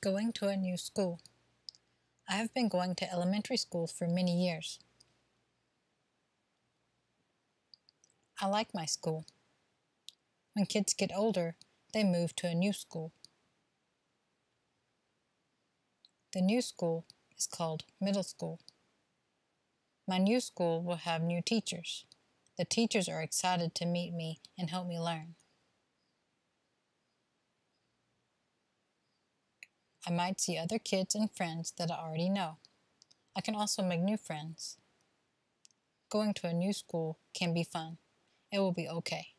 Going to a new school. I have been going to elementary school for many years. I like my school. When kids get older, they move to a new school. The new school is called middle school. My new school will have new teachers. The teachers are excited to meet me and help me learn. I might see other kids and friends that I already know. I can also make new friends. Going to a new school can be fun. It will be okay.